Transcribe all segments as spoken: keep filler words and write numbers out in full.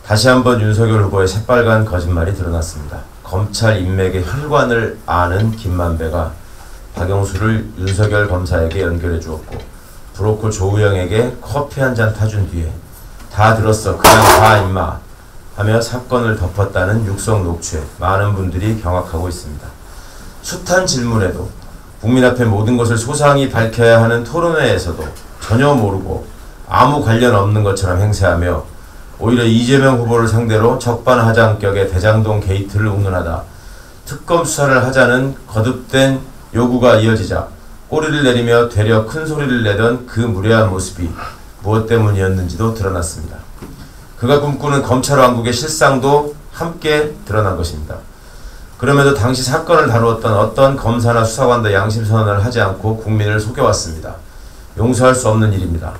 다시 한번 윤석열 후보의 새빨간 거짓말이 드러났습니다. 검찰 인맥의 혈관을 아는 김만배가 박영수를 윤석열 검사에게 연결해 주었고 브로커 조우영에게 커피 한 잔 타준 뒤에 다 들었어 그냥 가 임마 하며 사건을 덮었다는 육성 녹취에 많은 분들이 경악하고 있습니다. 숱한 질문에도 국민 앞에 모든 것을 소상히 밝혀야 하는 토론회에서도 전혀 모르고 아무 관련 없는 것처럼 행세하며 오히려 이재명 후보를 상대로 적반하장격의 대장동 게이트를 운운하다 특검 수사를 하자는 거듭된 요구가 이어지자 꼬리를 내리며 되려 큰 소리를 내던 그 무례한 모습이 무엇 때문이었는지도 드러났습니다. 그가 꿈꾸는 검찰 왕국의 실상도 함께 드러난 것입니다. 그럼에도 당시 사건을 다루었던 어떤 검사나 수사관도 양심선언을 하지 않고 국민을 속여왔습니다. 용서할 수 없는 일입니다.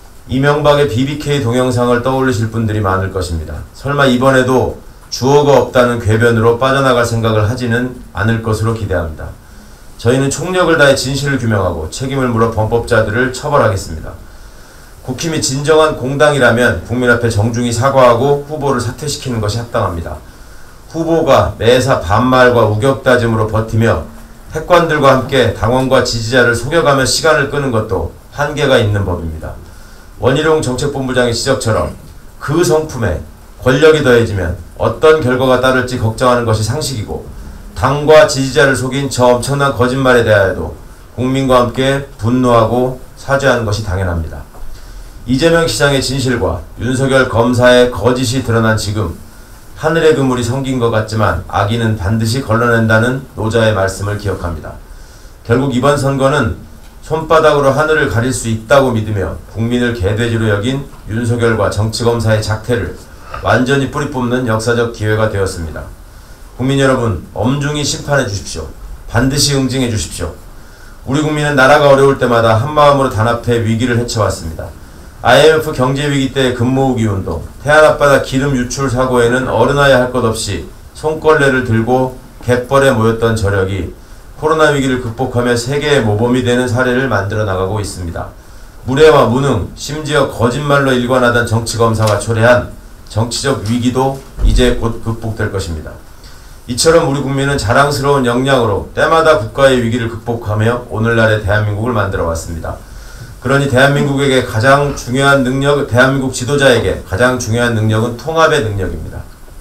이명박의 비비케이 동영상을 떠올리실 분들이 많을 것입니다. 설마 이번에도 주어가 없다는 궤변으로 빠져나갈 생각을 하지는 않을 것으로 기대합니다. 저희는 총력을 다해 진실을 규명하고 책임을 물어 범법자들을 처벌하겠습니다. 국힘이 진정한 공당이라면 국민 앞에 정중히 사과하고 후보를 사퇴시키는 것이 합당합니다. 후보가 매사 반말과 우격다짐으로 버티며 패권들과 함께 당원과 지지자를 속여가며 시간을 끄는 것도 한계가 있는 법입니다. 원희룡 정책본부장의 지적처럼 그 성품에 권력이 더해지면 어떤 결과가 따를지 걱정하는 것이 상식이고 당과 지지자를 속인 저 엄청난 거짓말에 대하여도 국민과 함께 분노하고 사죄하는 것이 당연합니다. 이재명 시장의 진실과 윤석열 검사의 거짓이 드러난 지금 하늘의 그물이 성긴 것 같지만 악인은 반드시 걸러낸다는 노자의 말씀을 기억합니다. 결국 이번 선거는 손바닥으로 하늘을 가릴 수 있다고 믿으며 국민을 개돼지로 여긴 윤석열과 정치검사의 작태를 완전히 뿌리 뽑는 역사적 기회가 되었습니다. 국민 여러분, 엄중히 심판해 주십시오. 반드시 응징해 주십시오. 우리 국민은 나라가 어려울 때마다 한마음으로 단합해 위기를 헤쳐왔습니다. 아이엠에프 경제위기 때의 금모으기 운동, 태안 앞바다 기름 유출 사고에는 어른아야 할 것 없이 손걸레를 들고 갯벌에 모였던 저력이 코로나 위기를 극복하며 세계의 모범이 되는 사례를 만들어 나가고 있습니다. 무례와 무능, 심지어 거짓말로 일관하던 정치검사가 초래한 정치적 위기도 이제 곧 극복될 것입니다. 이처럼 우리 국민은 자랑스러운 역량으로 때마다 국가의 위기를 극복하며 오늘날의 대한민국을 만들어 왔습니다. 그러니 대한민국에게 가장 중요한 능력, 대한민국 지도자에게 가장 중요한 능력은 통합의 능력입니다.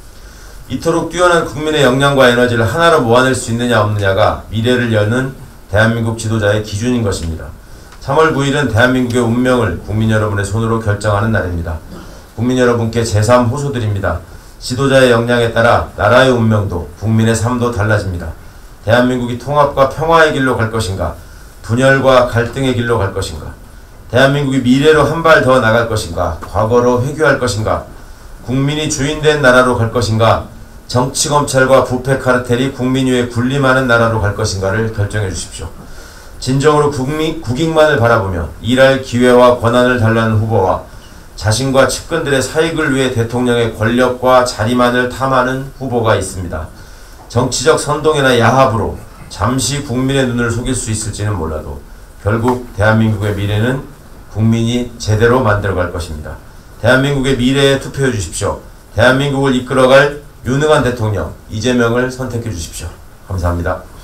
이토록 뛰어난 국민의 역량과 에너지를 하나로 모아낼 수 있느냐 없느냐가 미래를 여는 대한민국 지도자의 기준인 것입니다. 삼월 구일은 대한민국의 운명을 국민 여러분의 손으로 결정하는 날입니다. 국민 여러분께 제삼 호소드립니다. 지도자의 역량에 따라 나라의 운명도 국민의 삶도 달라집니다. 대한민국이 통합과 평화의 길로 갈 것인가, 분열과 갈등의 길로 갈 것인가, 대한민국이 미래로 한 발 더 나갈 것인가, 과거로 회귀할 것인가, 국민이 주인된 나라로 갈 것인가, 정치검찰과 부패 카르텔이 국민 위에 군림하는 나라로 갈 것인가를 결정해 주십시오. 진정으로 국민, 국익만을 바라보며 일할 기회와 권한을 달라는 후보와 자신과 측근들의 사익을 위해 대통령의 권력과 자리만을 탐하는 후보가 있습니다. 정치적 선동이나 야합으로 잠시 국민의 눈을 속일 수 있을지는 몰라도 결국 대한민국의 미래는 국민이 제대로 만들어갈 것입니다. 대한민국의 미래에 투표해 주십시오. 대한민국을 이끌어갈 유능한 대통령 이재명을 선택해 주십시오. 감사합니다.